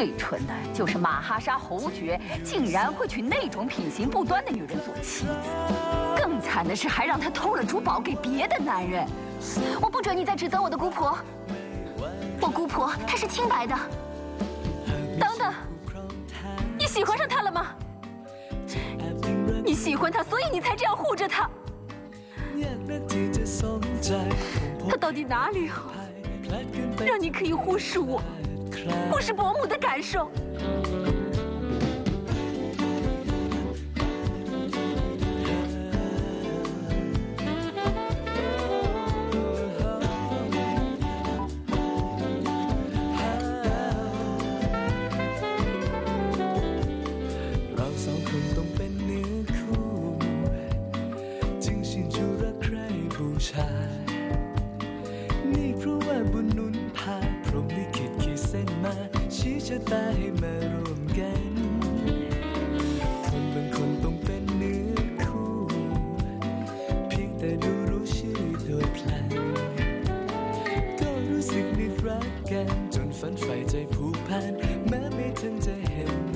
最蠢的就是马哈沙侯爵，竟然会娶那种品行不端的女人做妻子。更惨的是，还让她偷了珠宝给别的男人。 我不准你再指责我的姑婆。我姑婆她是清白的。 等等，你喜欢上她了吗？你喜欢她，所以你才这样护着她。她到底哪里好，让你可以忽视我？ 忽视伯母的感受。 เราสองคนต้องเป็นเนื้อคู่จึงชินชูรักใครผู้ชายนี่เพราะว่าบุญหนุนพาพรหมลิขิตขีดเส้นมาชี้ชะตาให้มารวมกันคนบางคนต้องเป็นเนื้อคู่เพียงแต่ดูรู้ชื่อโดยพลันก็รู้สึกนึกรักกันจนฝันใฝ่ใจผูกพันแม้ไม่ทันจะเห็น